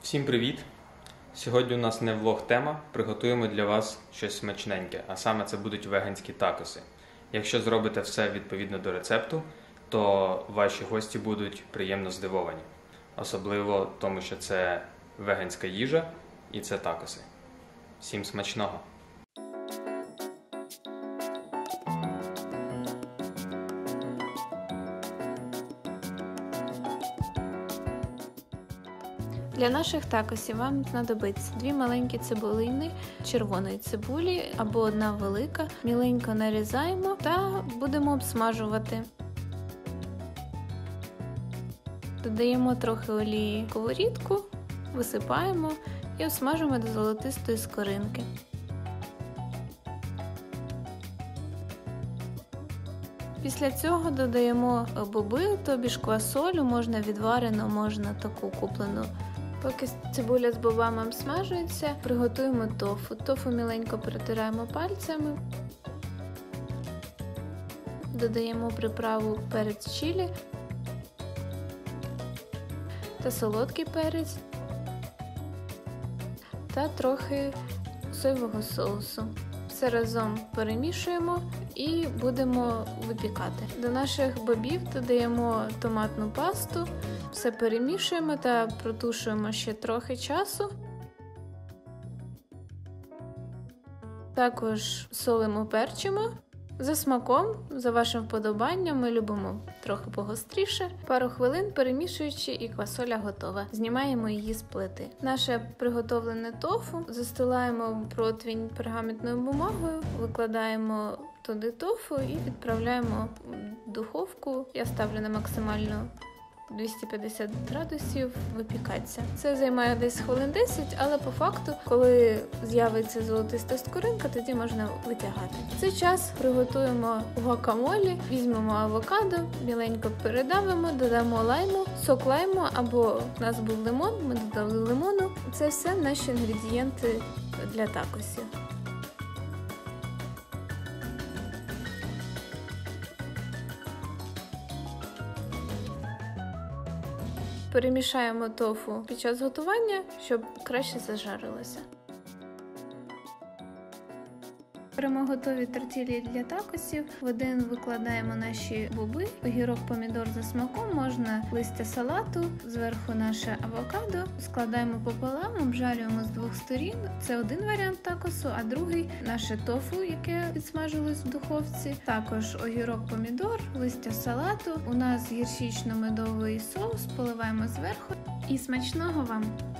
Всім привіт! Сьогодні у нас не влог-тема, приготуємо для вас щось смачненьке, а саме це будуть веганські такоси. Якщо зробите все відповідно до рецепту, то ваші гості будуть приємно здивовані. Особливо тому, що це веганська їжа і це такоси. Всім смачного! Для наших такосів вам знадобиться 2 маленькі цибулини червоної цибулі або 1 велика. Міленько нарізаємо та будемо обсмажувати. Додаємо трохи олії в сковорідку, висипаємо і обсмажуємо до золотистої скоринки. Після цього додаємо боби, тобі ж квасолю, можна відварену, можна таку куплену. Поки цибуля з бобами обсмажується, приготуємо тофу. Тофу міленько перетираємо пальцями. Додаємо приправу перець чилі та солодкий перець та трохи соєвого соусу. Все разом перемішуємо і будемо випікати. До наших бобів додаємо томатну пасту, все перемішуємо та протушуємо ще трохи часу. Також солимо, перчимо. За смаком, за вашим вподобанням, ми любимо трохи погостріше. Пару хвилин перемішуючи, і квасоля готова. Знімаємо її з плити. Наше приготовлене тофу застилаємо противень пергаментною бумагою, викладаємо туди тофу і відправляємо в духовку. Я ставлю на максимальну 250 градусів випікатися. Це займає десь хвилин 10, але по факту, коли з'явиться золотиста скоринка, тоді можна витягати. В цей час приготуємо гуакамолі, візьмемо авокадо, біленько передавимо, додамо лайму, сок лайму або у нас був лимон, ми додали лимону. Це все наші інгредієнти для такосів. Перемішаємо тофу під час готування, щоб краще зажарилося. Беремо готові тортілі для такосів. В один викладаємо наші боби, огірок, помідор за смаком, можна листя салату, зверху наше авокадо, складаємо пополам, обжарюємо з 2 сторін. Це один варіант такосу, а другий наше тофу, яке підсмажилось в духовці. Також огірок, помідор, листя салату. У нас гірчично-медовий соус, поливаємо зверху. І смачного вам!